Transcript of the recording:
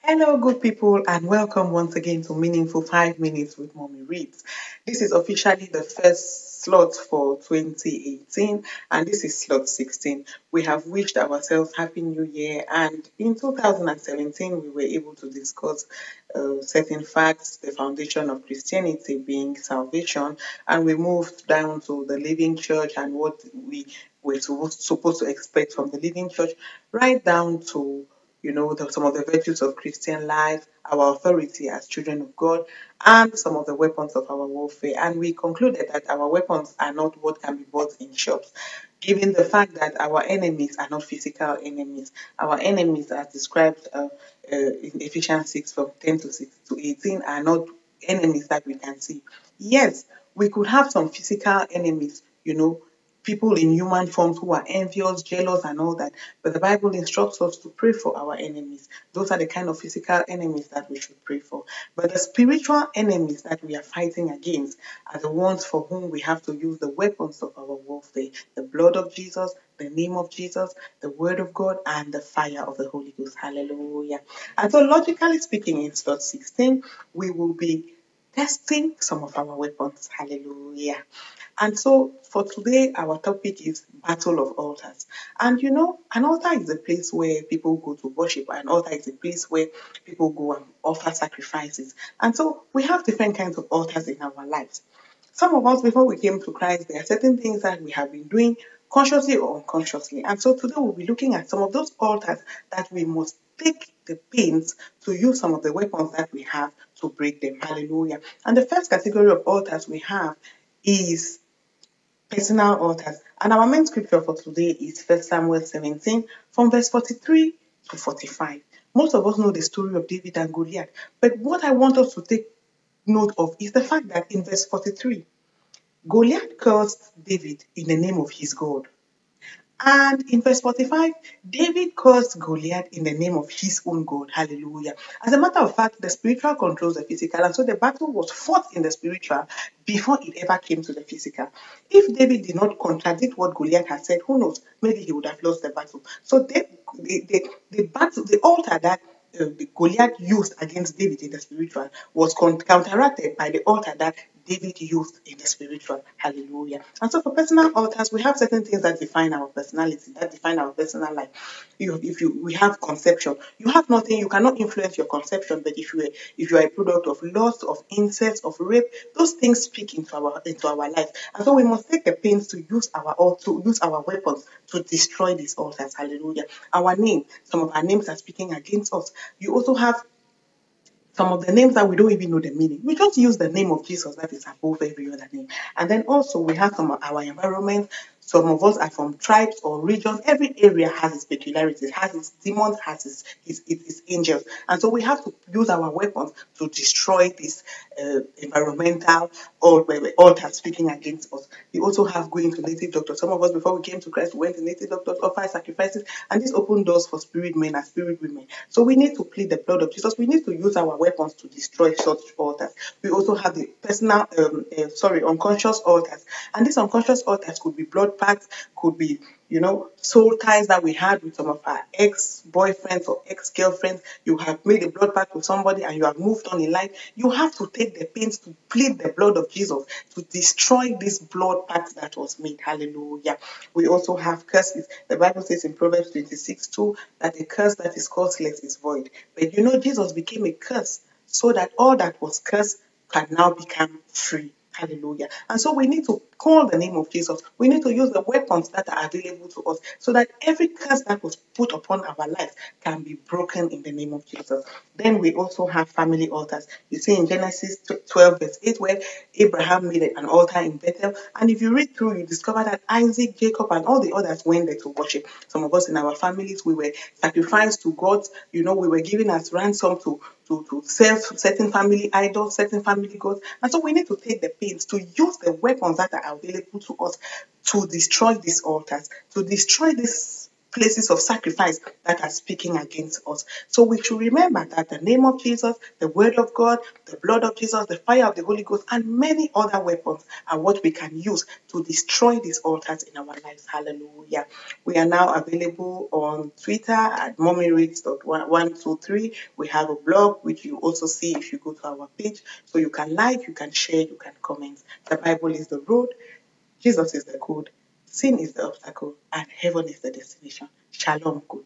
Hello, good people, and welcome once again to Meaningful 5 Minutes with Mommy Reads. This is officially the first slot for 2018, and this is slot 16. We have wished ourselves Happy New Year, and in 2017, we were able to discuss certain facts, the foundation of Christianity being salvation, and we moved down to the living church and what we were supposed to expect from the living church, right down to some of the virtues of Christian life, our authority as children of God, and some of the weapons of our warfare. And we concluded that our weapons are not what can be bought in shops, given the fact that our enemies are not physical enemies. Our enemies, as described in Ephesians 6 from 10 to 6 to 18, are not enemies that we can see. Yes, we could have some physical enemies, people in human forms who are envious, jealous, and all that. But the Bible instructs us to pray for our enemies. Those are the kind of physical enemies that we should pray for. But the spiritual enemies that we are fighting against are the ones for whom we have to use the weapons of our warfare: the blood of Jesus, the name of Jesus, the word of God, and the fire of the Holy Ghost. Hallelujah. And so, logically speaking, in slot 16, we will be testing some of our weapons. Hallelujah. And so for today, our topic is Battle of Altars. And an altar is a place where people go to worship. An altar is a place where people go and offer sacrifices. And so we have different kinds of altars in our lives. Some of us, before we came to Christ, there are certain things that we have been doing consciously or unconsciously. And so today we'll be looking at some of those altars that we must take the pains to use some of the weapons that we have to break them. Hallelujah. And the first category of altars we have is personal altars. And our main scripture for today is 1 Samuel 17 from verse 43 to 45. Most of us know the story of David and Goliath, but what I want us to take note of is the fact that in verse 43, Goliath cursed David in the name of his God. And in verse 45, David cursed Goliath in the name of his own God. Hallelujah. As a matter of fact, the spiritual controls the physical. And so the battle was fought in the spiritual before it ever came to the physical. If David did not contradict what Goliath had said, who knows? Maybe he would have lost the battle. So the battle, the altar that the Goliath used against David in the spiritual was counteracted by the altar that David used in the spiritual. Hallelujah. And so for personal altars, we have certain things that define our personality, that define our personal life. We have conception. You have nothing, you cannot influence your conception, but if you are a product of lust, of incest, of rape, those things speak into our life. And so we must take the pains to use our weapons to destroy these altars. Hallelujah. Our name, some of our names are speaking against us. You also have some of the names that we don't even know the meaning. We just use the name of Jesus that is above every other name. And then also we have some of our environment. Some of us are from tribes or regions. Every area has its peculiarities, has its demons, has its angels. And so we have to use our weapons to destroy this environmental or altars speaking against us. We also have going to native doctors. Some of us, before we came to Christ, we went to native doctors, offer sacrifices, and this opened doors for spirit men and spirit women. So we need to plead the blood of Jesus. We need to use our weapons to destroy such altars. We also have the unconscious altars. And these unconscious altars could be blood pacts, could be, soul ties that we had with some of our ex-boyfriends or ex-girlfriends. You have made a blood pact with somebody and you have moved on in life. You have to take the pains to plead the blood of Jesus to destroy this blood pact that was made. Hallelujah. We also have curses. The Bible says in Proverbs 26:2 that a curse that is causeless is void. But Jesus became a curse so that all that was cursed can now become free. Hallelujah. And so we need to call the name of Jesus. We need to use the weapons that are available to us so that every curse that was put upon our lives can be broken in the name of Jesus. Then we also have family altars. You see in Genesis 12 verse 8 where Abraham made an altar in Bethel. And if you read through, you discover that Isaac, Jacob, and all the others went there to worship. Some of us in our families, we were sacrificed to God. We were given as ransom to serve certain family idols, certain family gods. And so we need to take the pains to use the weapons that are available to us to destroy these altars, to destroy these places of sacrifice that are speaking against us. So we should remember that the name of Jesus, the word of God, the blood of Jesus, the fire of the Holy Ghost, and many other weapons are what we can use to destroy these altars in our lives. Hallelujah. We are now available on Twitter at mommyreads.123. We have a blog, which you also see if you go to our page. So you can like, you can share, you can comment. The Bible is the road, Jesus is the code, sin is the obstacle, and heaven is the destination. Shalom. Good